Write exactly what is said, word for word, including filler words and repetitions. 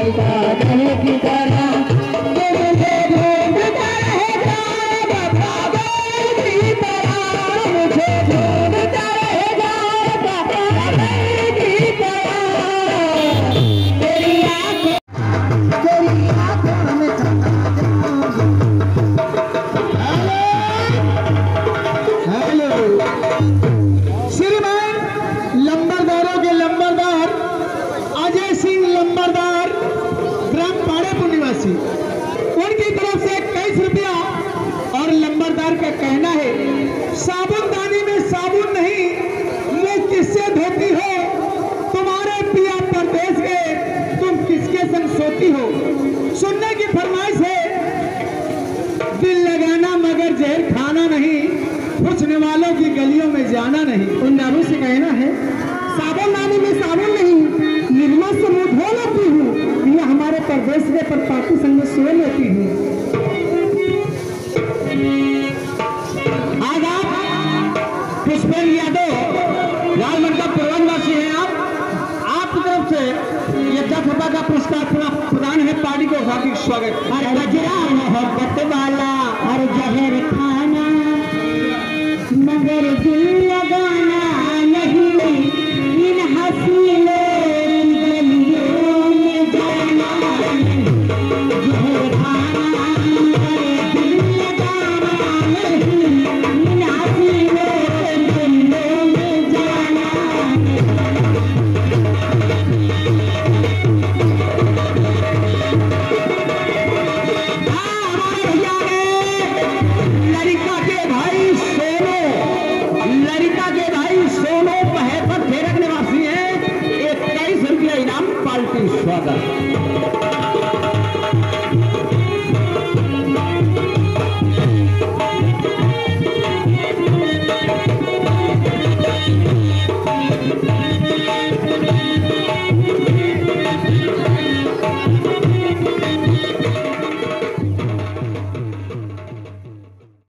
बादल की तरह मुझे ढूंढता रहेगा बादल की तरह मुझे ढूंढता रहेगा बादल की तरह तेरी आंखों तेरी आंखों में हेलो श्रीमान लंबरदारों के लंबरदार अजय सिंह लंबरदार ग्राम पाड़ेपुर निवासी उनकी तरफ से इक्कीस रुपया और लंबरदार का कहना है साबुनदानी में साबुन नहीं मुंह किससे धोती हो तुम्हारे पिया परदेश गए तुम किसके संग सोती हो सुनने की फरमाइश है दिल लगाना मगर जहर खाना नहीं पूछने वालों की गलियों में जाना नहीं उन नारों से कहना है साबुनदानी में साबुन नहीं निर्मा से मुंह धो लेती हूँ या हमारे परदेश में पर पाकू संग सो लेती हूँ। आज आप पुष्पेंद्र यादव लालमंड का प्रबंधवासी हैं आप आपकी तरफ से ये दस रुपए का पुरस्कार प्रदान है पार्टी को हार्दिक स्वागत। गजरा मोहब्बत वाला हर जहर खाना मगर दिल लगाना नहीं इन हसीनों की गलियों में जाना जहर खाना मगर दिल लगाना नहीं इन हसीनों की गलियों में जाना। लड़का के भाई सोनो लड़का के भाई सोनो पहर पर फेरक निवासी है इक्कीस रुपया इनाम पार्टी स्वागत।